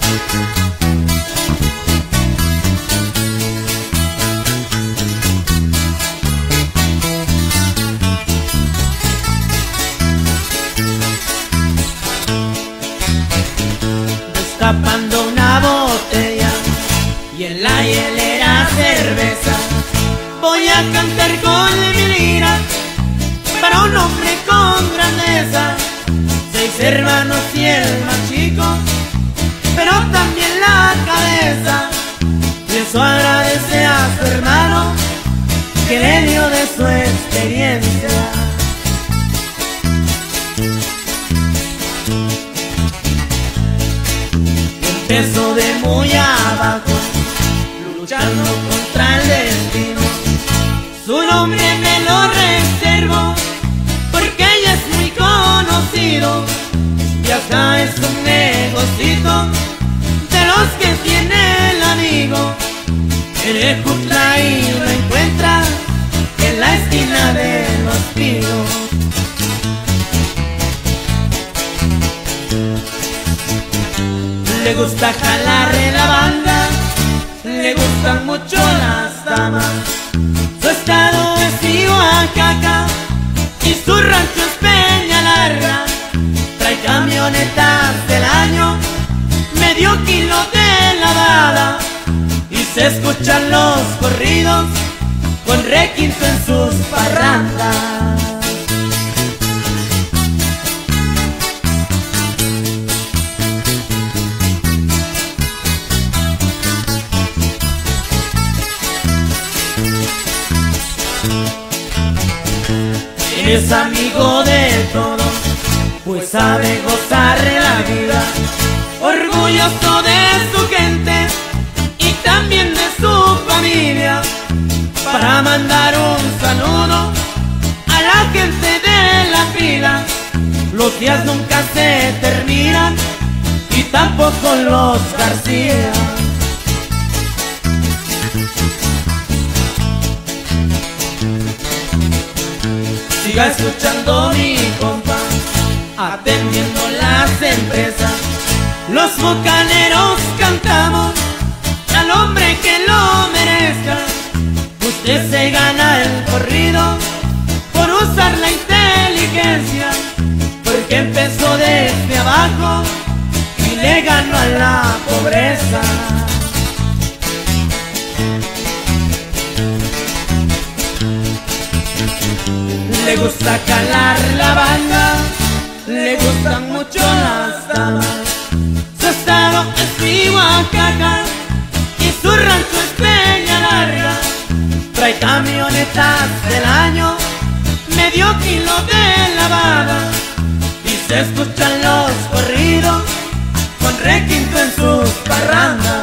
Destapando una botella y en la hielera cerveza, voy a cantar con mi lira para un hombre con grandeza. 6 hermanos y el más chico, pero también la cabeza. Y eso agradece a su hermano que le dio de su experiencia. Empezó de muy abajo, luchando contra el destino. Su nombre me lo reservo porque ella es muy conocido. Y acá es un negocito de los que tiene el amigo. En Ejutla y lo encuentra en la esquina de Los Pinos. Le gusta jalar en la banda, le gustan mucho las damas. Su estado es Oaxaca y su rancho es Peña Larga. Trae camionetas del año, medio kilo de lavada, y se escuchan los corridos con requinto en sus parrandas. Es amigo de todos, pues sabe gozar la vida, orgulloso de su gente y también de su familia. Para mandar un saludo a la gente de la fila, los días nunca se terminan y tampoco los García. Siga escuchando mi compa, atendiendo las empresas. Los bocaneros cantamos al hombre que lo merezca. Usted se gana el corrido por usar la inteligencia, porque empezó desde abajo y le ganó a la pobreza. Le gusta calar la banda, le gustan mucho las damas. Su estado es Oaxaca y su rancho es Peña Larga. Trae camionetas del año, medio kilo de lavada, y se escuchan los corridos con requinto en sus parrandas.